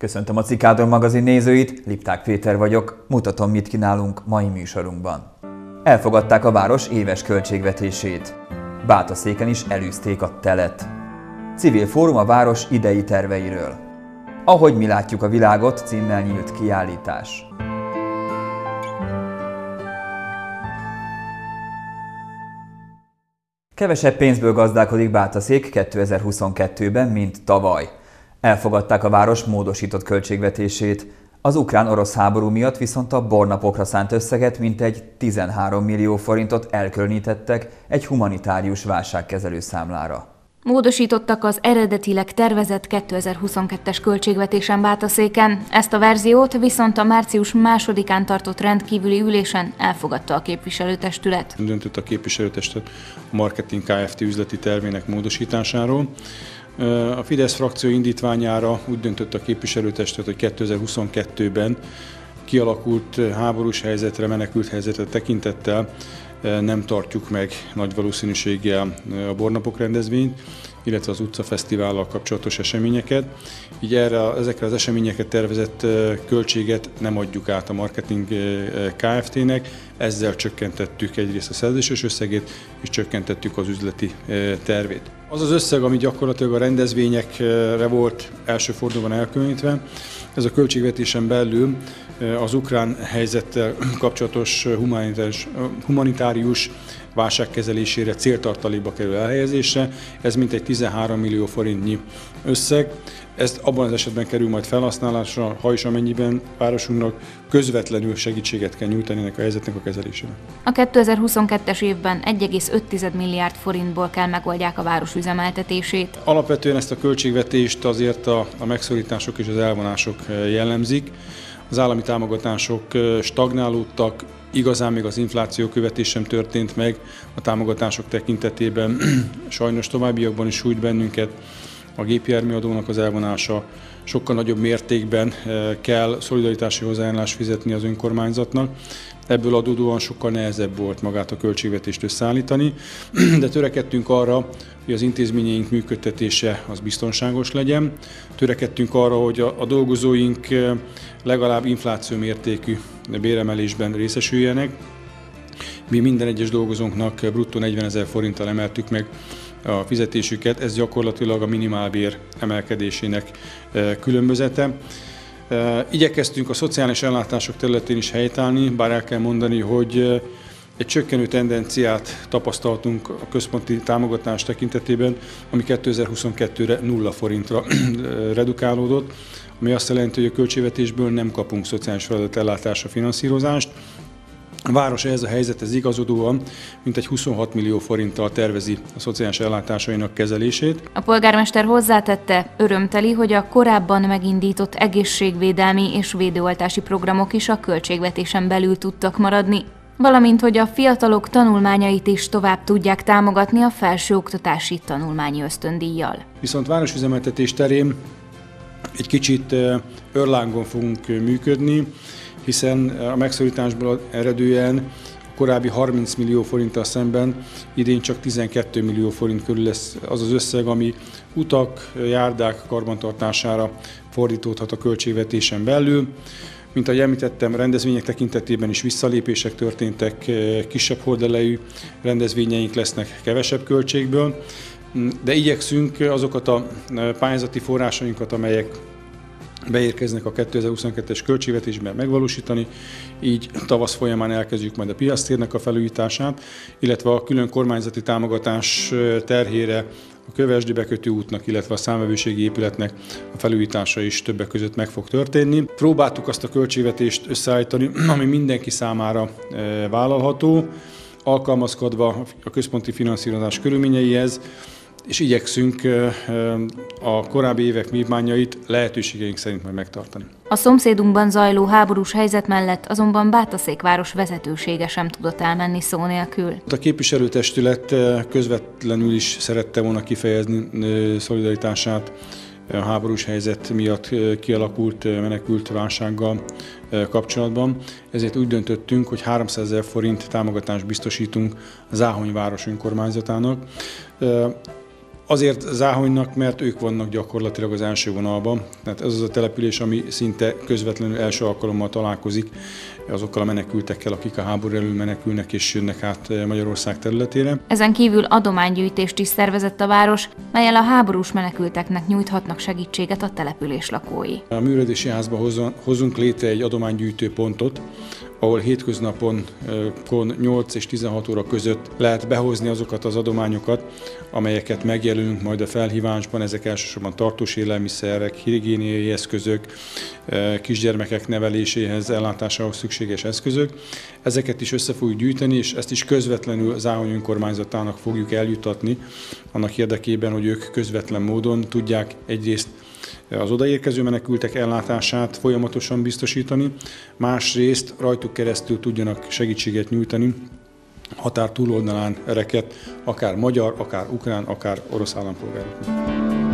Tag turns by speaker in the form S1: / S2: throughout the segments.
S1: Köszöntöm a Cikádor magazin nézőit, Lipták Péter vagyok, mutatom, mit kínálunk mai műsorunkban. Elfogadták a város éves költségvetését. Bátaszéken is elűzték a telet. Civil fórum a város idei terveiről. Ahogy mi látjuk a világot címmel nyílt kiállítás. Kevesebb pénzből gazdálkodik Bátaszék 2022-ben, mint tavaly. Elfogadták a város módosított költségvetését. Az ukrán-orosz háború miatt viszont a bornapokra szánt összeget mintegy 13 millió forintot elkülönítettek egy humanitárius válságkezelő számlára.
S2: Módosítottak az eredetileg tervezett 2022-es költségvetésen Bátaszéken. Ezt a verziót viszont a március 2-án tartott rendkívüli ülésen elfogadta a képviselőtestület.
S3: Döntött a képviselőtestület a Marketing Kft. Üzleti tervének módosításáról. A Fidesz frakció indítványára úgy döntött a képviselőtestület, hogy 2022-ben kialakult háborús helyzetre, menekült helyzetre tekintettel nem tartjuk meg nagy valószínűséggel a bornapok rendezvényt, illetve az utcafesztivállal kapcsolatos eseményeket. Így ezekre az eseményeket tervezett költséget nem adjuk át a Marketing Kft-nek, ezzel csökkentettük egyrészt a szerződéses összegét, és csökkentettük az üzleti tervét. Az az összeg, ami gyakorlatilag a rendezvényekre volt első fordulóban elkülönítve, ez a költségvetésen belül az ukrán helyzettel kapcsolatos humanitárius válságkezelésére céltartalékba kerül elhelyezésre. Ez mintegy 13 millió forintnyi összeg. Ez abban az esetben kerül majd felhasználásra, ha és amennyiben városunknak közvetlenül segítséget kell nyújtani ennek a helyzetnek a kezelésére.
S2: A 2022-es évben 1,5 milliárd forintból kell megoldják a város üzemeltetését.
S3: Alapvetően ezt a költségvetést azért a megszorítások és az elvonások jellemzik. Az állami támogatások stagnálódtak, igazán még az infláció követés sem történt meg a támogatások tekintetében. Sajnos továbbiakban is sújt bennünket a gépjárműadónak az elvonása. Sokkal nagyobb mértékben kell szolidaritási hozzájárulást fizetni az önkormányzatnak. Ebből adódóan sokkal nehezebb volt magát a költségvetést összeállítani, de törekedtünk arra, hogy az intézményeink működtetése az biztonságos legyen. Törekedtünk arra, hogy a dolgozóink legalább infláció mértékű béremelésben részesüljenek. Mi minden egyes dolgozónknak bruttó 40 000 forinttal emeltük meg a fizetésüket, ez gyakorlatilag a minimálbér emelkedésének különbözete. Igyekeztünk a szociális ellátások területén is helytállni, bár el kell mondani, hogy egy csökkenő tendenciát tapasztaltunk a központi támogatás tekintetében, ami 2022-re 0 forintra redukálódott, ami azt jelenti, hogy a költségvetésből nem kapunk szociális feladatellátásra finanszírozást. A város ehhez a helyzethez igazodóan mintegy 26 millió forinttal tervezi a szociális ellátásainak kezelését.
S2: A polgármester hozzátette, örömteli, hogy a korábban megindított egészségvédelmi és védőoltási programok is a költségvetésen belül tudtak maradni, valamint hogy a fiatalok tanulmányait is tovább tudják támogatni a felsőoktatási tanulmányi ösztöndíjjal.
S3: Viszont városüzemeltetés terén egy kicsit örlángon fogunk működni, hiszen a megszorításból eredően a korábbi 30 millió forinttal szemben idén csak 12 millió forint körül lesz az az összeg, ami utak, járdák karbantartására fordítódhat a költségvetésen belül. Mint ahogy említettem, rendezvények tekintetében is visszalépések történtek, kisebb horderejű rendezvényeink lesznek kevesebb költségből, de igyekszünk azokat a pályázati forrásainkat, amelyek beérkeznek a 2022-es költségvetésben megvalósítani, így tavasz folyamán elkezdjük majd a piactérnek a felújítását, illetve a külön kormányzati támogatás terhére a Kövesdi bekötő útnak, illetve a számvevőségi épületnek a felújítása is többek között meg fog történni. Próbáltuk azt a költségvetést összeállítani, ami mindenki számára vállalható, alkalmazkodva a központi finanszírozás körülményeihez, és igyekszünk a korábbi évek vívmányait lehetőségeink szerint majd megtartani.
S2: A szomszédunkban zajló háborús helyzet mellett azonban Bátaszék város vezetősége sem tudott elmenni szó nélkül.
S3: A képviselőtestület közvetlenül is szerette volna kifejezni szolidaritását a háborús helyzet miatt kialakult menekült válsággal kapcsolatban. Ezért úgy döntöttünk, hogy 300 000 forint támogatást biztosítunk az Záhony város önkormányzatának. Azért Záhonynak, mert ők vannak gyakorlatilag az első vonalban. Tehát ez az a település, ami szinte közvetlenül első alkalommal találkozik azokkal a menekültekkel, akik a háború elől menekülnek és jönnek át Magyarország területére.
S2: Ezen kívül adománygyűjtést is szervezett a város, mellyel a háborús menekülteknek nyújthatnak segítséget a település lakói.
S3: A művelődési házba hozunk létre egy adománygyűjtő pontot, ahol hétköznapon 8 és 16 óra között lehet behozni azokat az adományokat, amelyeket megjelölünk majd a felhívásban. Ezek elsősorban tartós élelmiszerek, higiéniai eszközök, kisgyermekek neveléséhez, ellátásához szükséges eszközök. Ezeket is össze fogjuk gyűjteni, és ezt is közvetlenül Záhony önkormányzatának fogjuk eljutatni, annak érdekében, hogy ők közvetlen módon tudják egyrészt az odaérkező menekültek ellátását folyamatosan biztosítani, másrészt rajtuk keresztül tudjanak segítséget nyújtani határ túloldalán rekedt, akár magyar, akár ukrán, akár orosz állampolgároknak.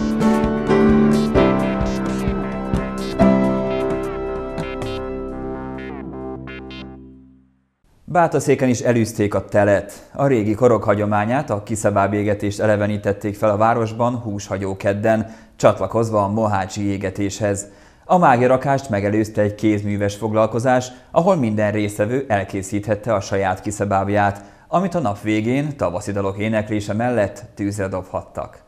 S1: Bátaszéken is elűzték a telet. A régi korok hagyományát, a kiszebábégetést elevenítették fel a városban húshagyó kedden, csatlakozva a mohácsi égetéshez. A mágiarakást megelőzte egy kézműves foglalkozás, ahol minden résztvevő elkészíthette a saját kiszebábját, amit a nap végén tavaszi dalok éneklése mellett tűzre dobhattak.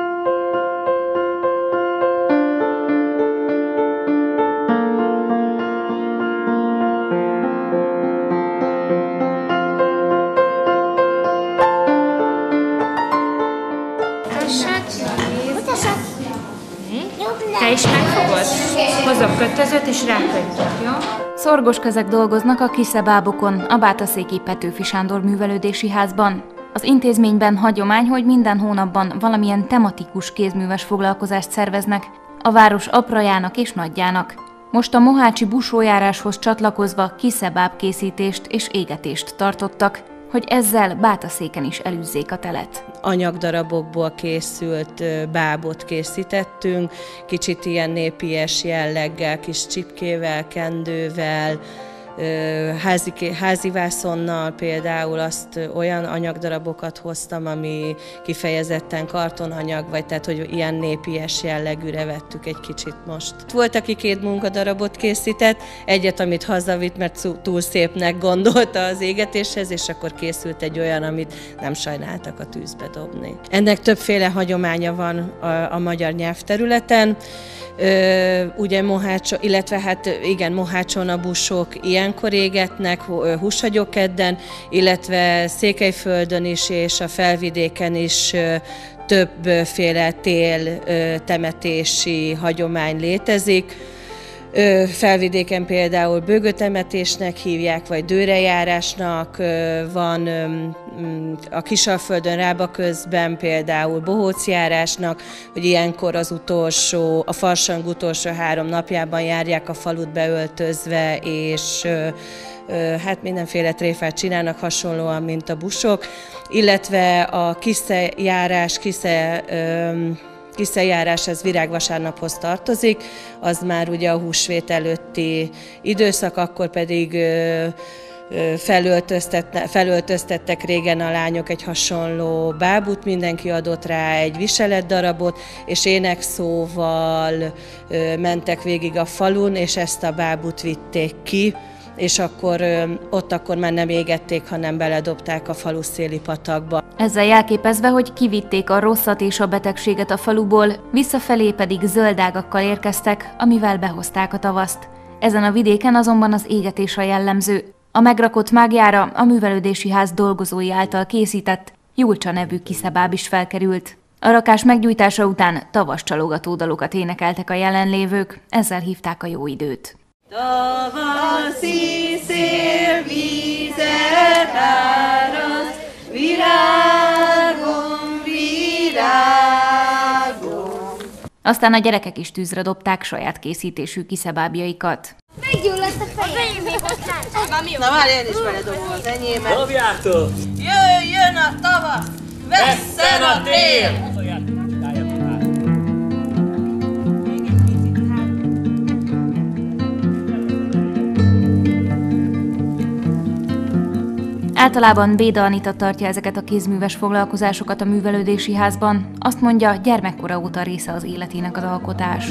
S4: Te is megfogod? Hozok kötözőt és rákötjük, jó?
S2: Szorgos kezek dolgoznak a kiszebábokon, a bátaszéki Petőfi Sándor művelődési házban. Az intézményben hagyomány, hogy minden hónapban valamilyen tematikus kézműves foglalkozást szerveznek, a város aprajának és nagyjának. Most a mohácsi busójáráshoz csatlakozva kiszebábkészítést és égetést tartottak, hogy ezzel Bátaszéken is elűzzék a telet.
S5: Anyagdarabokból készült bábot készítettünk, kicsit ilyen népies jelleggel, kis csipkével, kendővel, házi vászonnal például olyan anyagdarabokat hoztam, ami kifejezetten kartonanyag, vagy tehát, hogy ilyen népies jellegűre vettük egy kicsit most. Volt, aki 2 munkadarabot készített, egyet, amit hazavitt, mert túl szépnek gondolta az égetéshez, és akkor készült egy olyan, amit nem sajnáltak a tűzbe dobni. Ennek többféle hagyománya van a magyar nyelvterületen. Ugye Mohácson, illetve hát igen, Mohácson a busok ilyenkor égetnek, húshagyókedden, illetve Székelyföldön is és a Felvidéken is többféle temetési hagyomány létezik. Felvidéken például bőgőtemetésnek hívják, vagy dőrejárásnak, van a Kisalföldön, Rábaközben például bohócjárásnak, hogy ilyenkor a farsang utolsó 3 napjában járják a falut beöltözve, és hát mindenféle tréfát csinálnak hasonlóan, mint a busok, illetve a Kiszejárás, ez virágvasárnaphoz tartozik, az már ugye a húsvét előtti időszak, akkor pedig felöltöztettek régen a lányok egy hasonló bábút, mindenki adott rá egy viseletdarabot, és énekszóval mentek végig a falun, és ezt a bábút vitték ki, és akkor már nem égették, hanem beledobták a falu széli patakba.
S2: Ezzel jelképezve, hogy kivitték a rosszat és a betegséget a faluból, visszafelé pedig zöldágakkal érkeztek, amivel behozták a tavaszt. Ezen a vidéken azonban az égetés a jellemző. A megrakott mágjára a művelődési ház dolgozói által készített Julcsa nevű kiszebáb is felkerült. A rakás meggyújtása után tavaszcsalogató dalokat énekeltek a jelenlévők, ezzel hívták a jó időt.
S6: Tavaszi szél vízet áraz, virágom, virágom.
S2: Aztán a gyerekek is tűzre dobták saját készítésű kiszebábjaikat.
S7: Meggyulladt a fejem!
S6: Na várj, én is beledobom az enyémet.
S8: Dobjátok!
S6: Jöjjön a tavasz, vesszen a tél!
S2: Általában Béda Anita tartja ezeket a kézműves foglalkozásokat a művelődési házban. Azt mondja, gyermekkora óta része az életének az alkotás.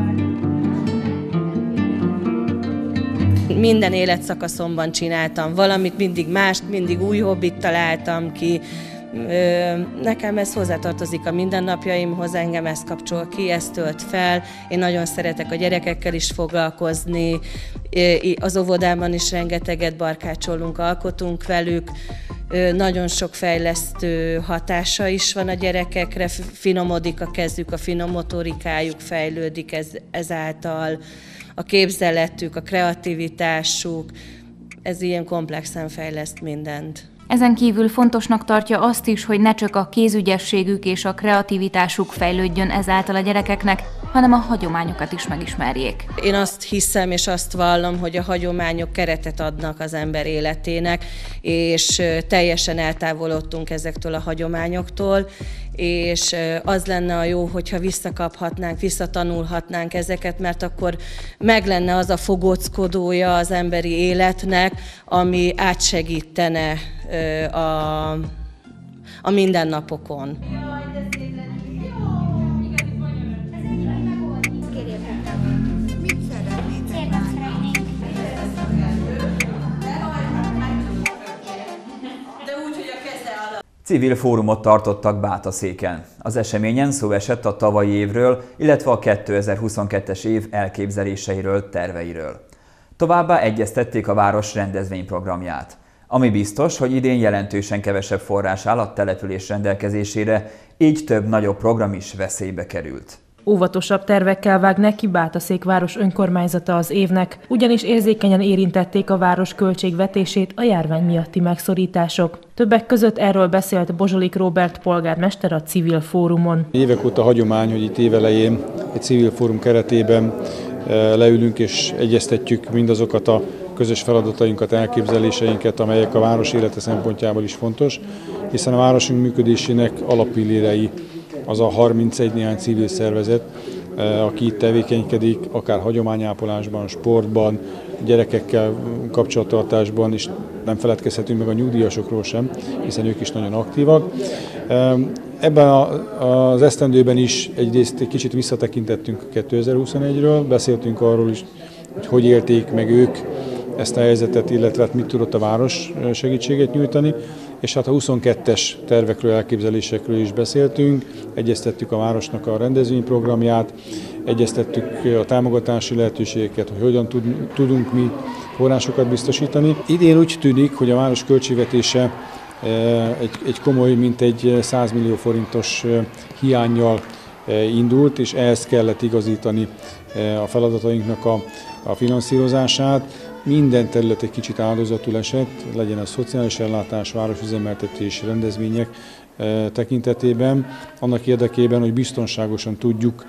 S5: Minden életszakaszomban csináltam valamit, mindig mást, mindig új hobbit találtam ki. Nekem ez hozzátartozik a mindennapjaimhoz, engem ez kapcsol ki, ez tölt fel. Én nagyon szeretek a gyerekekkel is foglalkozni, az óvodában is rengeteget barkácsolunk, alkotunk velük. Nagyon sok fejlesztő hatása is van a gyerekekre, finomodik a kezük, a finomotorikájuk fejlődik ezáltal, a képzeletük, a kreativitásuk, ez ilyen komplexen fejleszt mindent.
S2: Ezen kívül fontosnak tartja azt is, hogy ne csak a kézügyességük és a kreativitásuk fejlődjön ezáltal a gyerekeknek, hanem a hagyományokat is megismerjék.
S5: Én azt hiszem és azt vallom, hogy a hagyományok keretet adnak az ember életének, és teljesen eltávolodtunk ezektől a hagyományoktól, és az lenne a jó, hogyha visszakaphatnánk, visszatanulhatnánk ezeket, mert akkor meg lenne az a fogóckodója az emberi életnek, ami átsegítene a mindennapokon.
S1: Civil fórumot tartottak Bátaszéken. Az eseményen szó esett a tavalyi évről, illetve a 2022-es év elképzeléseiről, terveiről. Továbbá egyeztették a város rendezvényprogramját. Ami biztos, hogy idén jelentősen kevesebb forrás áll a település rendelkezésére, így több nagyobb program is veszélybe került.
S8: Óvatosabb tervekkel vág neki Bátaszék város önkormányzata az évnek, ugyanis érzékenyen érintették a város költségvetését a járvány miatti megszorítások. Többek között erről beszélt Bozsolik Róbert polgármester a Civil Fórumon.
S3: Évek óta hagyomány, hogy itt évelején egy Civil Fórum keretében leülünk és egyeztetjük mindazokat a közös feladatainkat, elképzeléseinket, amelyek a város élete szempontjából is fontos, hiszen a városunk működésének alappillérei az a 31 néhány civil szervezet, aki itt tevékenykedik, akár hagyományápolásban, sportban, gyerekekkel kapcsolattartásban, és nem feledkezhetünk meg a nyugdíjasokról sem, hiszen ők is nagyon aktívak. Ebben az esztendőben is egyrészt egy kicsit visszatekintettünk 2021-ről, beszéltünk arról is, hogy élték meg ők ezt a helyzetet, illetve mit tudott a város segítséget nyújtani, és hát a 22-es tervekről, elképzelésekről is beszéltünk, egyeztettük a városnak a rendezvényprogramját, egyeztettük a támogatási lehetőségeket, hogy hogyan tudunk mi forrásokat biztosítani. Idén úgy tűnik, hogy a város költségvetése egy komoly, mintegy 100 millió forintos hiánnyal indult, és ehhez kellett igazítani a feladatainknak a finanszírozását. Minden terület egy kicsit áldozatul esett, legyen a szociális ellátás, városüzemeltetés, rendezvények tekintetében, annak érdekében, hogy biztonságosan tudjuk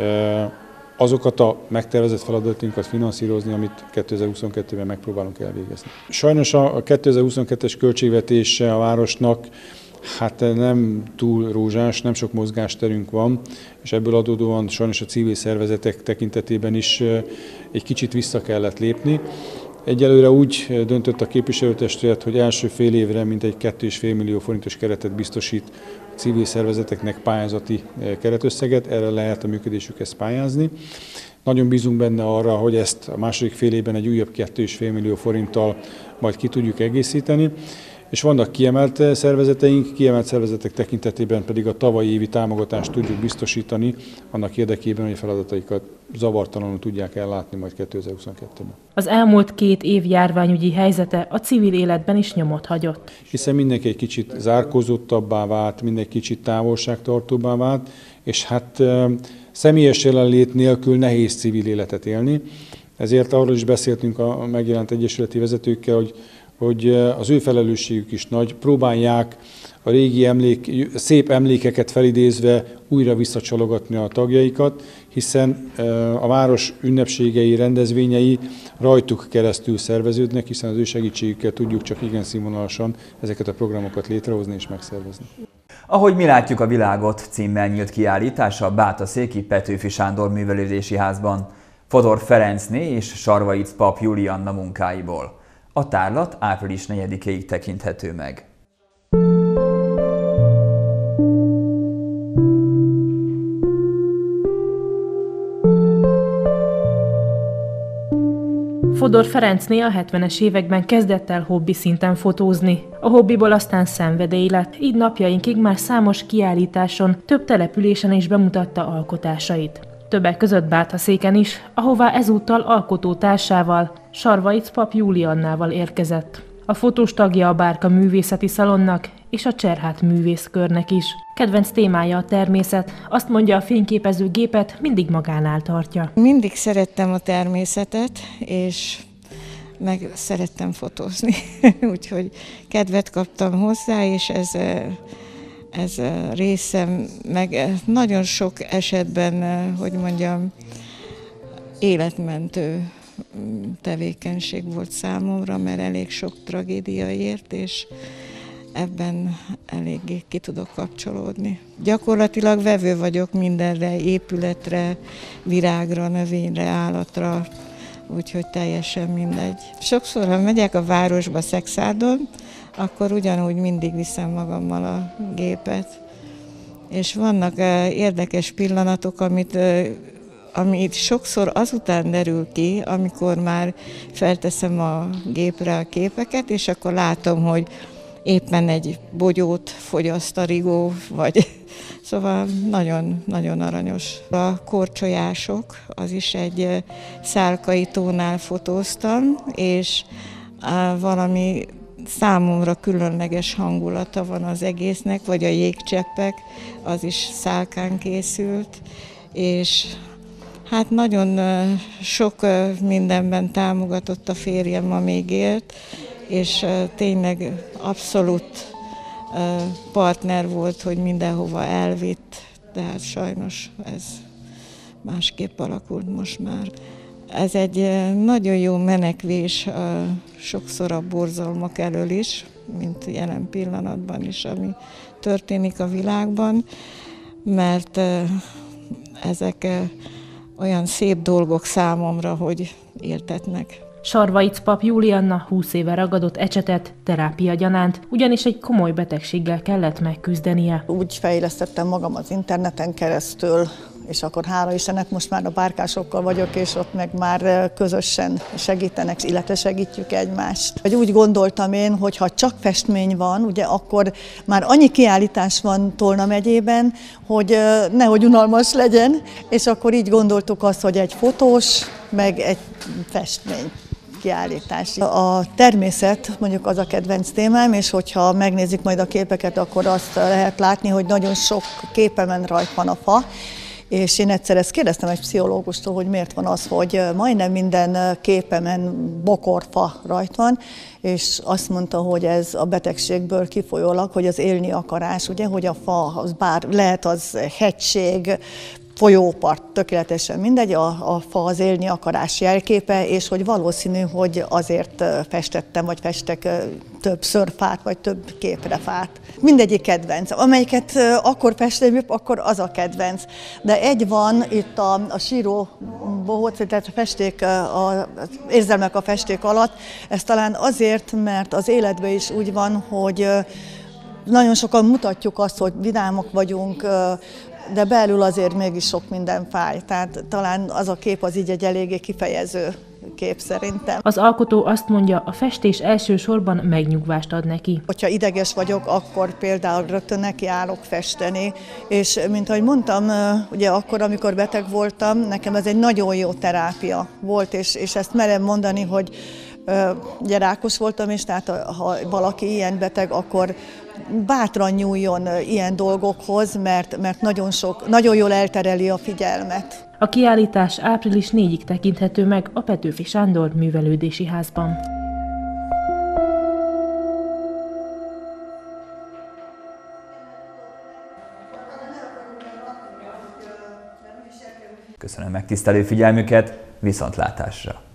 S3: azokat a megtervezett feladatunkat finanszírozni, amit 2022-ben megpróbálunk elvégezni. Sajnos a 2022-es költségvetése a városnak nem túl rózsás, nem sok mozgásterünk van, és ebből adódóan sajnos a civil szervezetek tekintetében is egy kicsit vissza kellett lépni. Egyelőre úgy döntött a képviselőtestület, hogy első fél évre mintegy 2,5 millió forintos keretet biztosít a civil szervezeteknek pályázati keretösszeget, erre lehet a működésükhez pályázni. Nagyon bízunk benne arra, hogy ezt a második fél évben egy újabb 2,5 millió forinttal majd ki tudjuk egészíteni. És vannak kiemelt szervezeteink, kiemelt szervezetek tekintetében pedig a tavalyi évi támogatást tudjuk biztosítani, annak érdekében, hogy a feladataikat zavartalanul tudják ellátni majd 2022-ben.
S8: Az elmúlt 2 év járványügyi helyzete a civil életben is nyomot hagyott.
S3: Hiszen mindenki egy kicsit zárkózottabbá vált, mindenki kicsit távolságtartóbbá vált, és személyes jelenlét nélkül nehéz civil életet élni. Ezért arról is beszéltünk a megjelent egyesületi vezetőkkel, hogy az ő felelősségük is nagy, próbálják a régi szép emlékeket felidézve újra visszacsalogatni a tagjaikat, hiszen a város ünnepségei, rendezvényei rajtuk keresztül szerveződnek, hiszen az ő segítségükkel tudjuk csak igen színvonalasan ezeket a programokat létrehozni és megszervezni.
S1: Ahogy mi látjuk a világot címmel nyílt kiállítás a bátaszéki Petőfi Sándor Művelődési Házban, Fodor Ferencné és Sarvaic pap Julianna munkáiból. A tárlat április 4-ig tekinthető meg.
S8: Fodor Ferencné a 70-es években kezdett el hobbi szinten fotózni. A hobbiból aztán szenvedély lett, így napjainkig már számos kiállításon, több településen is bemutatta alkotásait. Többek között Báthaszéken is, ahová ezúttal alkotótársával, Sarvaic Pap Juliannával érkezett. A fotós tagja a Bárka Művészeti Szalonnak és a Cserhát Művészkörnek is. Kedvenc témája a természet, azt mondja, a fényképező gépet mindig magánál tartja.
S9: Mindig szerettem a természetet, és meg szerettem fotózni, úgyhogy kedvet kaptam hozzá, és ez részem, meg nagyon sok esetben, hogy mondjam, életmentő tevékenység volt számomra, mert elég sok tragédia ért, és ebben eléggé ki tudok kapcsolódni. Gyakorlatilag vevő vagyok mindenre, épületre, virágra, növényre, állatra, úgyhogy teljesen mindegy. Sokszor, ha megyek a városba Szexádon, akkor ugyanúgy mindig viszem magammal a gépet. És vannak érdekes pillanatok, amit sokszor azután derül ki, amikor már felteszem a gépre a képeket, és akkor látom, hogy éppen egy bogyót fogyaszt a rigó, vagy szóval nagyon aranyos. A korcsolyások, az is egy Szálkai tónál fotóztam, és valami számomra különleges hangulata van az egésznek, vagy a jégcseppek, az is Szálkán készült, és hát nagyon sok mindenben támogatott a férjem, ma még élt, és tényleg abszolút partner volt, hogy mindenhova elvitt, de hát sajnos ez másképp alakult most már. Ez egy nagyon jó menekvés sokszor a borzalmak elől is, mint jelen pillanatban is, ami történik a világban, mert ezek olyan szép dolgok számomra, hogy értetnek.
S8: Sarvaic Pap Julianna 20 éve ragadott ecsetet terápia gyanánt, ugyanis egy komoly betegséggel kellett megküzdenie.
S10: Úgy fejlesztettem magam az interneten keresztül, és akkor hála Istennek most már a bárkásokkal vagyok, és ott meg már közösen segítenek, illetve segítjük egymást. Úgy gondoltam én, hogy ha csak festmény van, ugye akkor már annyi kiállítás van Tolna megyében, hogy nehogy unalmas legyen, és akkor így gondoltuk azt, hogy egy fotós, meg egy festmény kiállítás. A természet mondjuk az a kedvenc témám, és hogyha megnézik majd a képeket, akkor azt lehet látni, hogy nagyon sok képemen rajt van a fa, és én egyszer ezt kérdeztem egy pszichológustól, hogy miért van az, hogy majdnem minden képemen bokorfa rajt van, és azt mondta, hogy ez a betegségből kifolyólag, hogy az élni akarás, ugye, hogy a fa, az bár lehet az hegység, folyópart, tökéletesen mindegy, a fa az élni akarás jelképe, és hogy valószínű, hogy azért festettem, vagy festek többször fát, vagy több képre fát. Mindegyik kedvenc. Amelyiket akkor festem, akkor az a kedvenc. De egy van itt a síró bohóc, tehát a festék, az érzelmek a festék alatt, ez talán azért, mert az életben is úgy van, hogy nagyon sokan mutatjuk azt, hogy vidámak vagyunk, de belül azért mégis sok minden fáj. Tehát talán az a kép az így egy eléggé kifejező kép szerintem.
S8: Az alkotó azt mondja, a festés elsősorban megnyugvást ad neki.
S10: Hogyha ideges vagyok, akkor például rögtön nekiállok festeni, és mint ahogy mondtam, ugye akkor, amikor beteg voltam, nekem ez egy nagyon jó terápia volt, és ezt merem mondani, hogy ugye rákos voltam, és tehát ha valaki ilyen beteg, akkor bátran nyúljon ilyen dolgokhoz, mert nagyon jól eltereli a figyelmet.
S8: A kiállítás április 4-ig tekinthető meg a Petőfi Sándor Művelődési Házban.
S1: Köszönöm megtisztelő figyelmüket, viszontlátásra!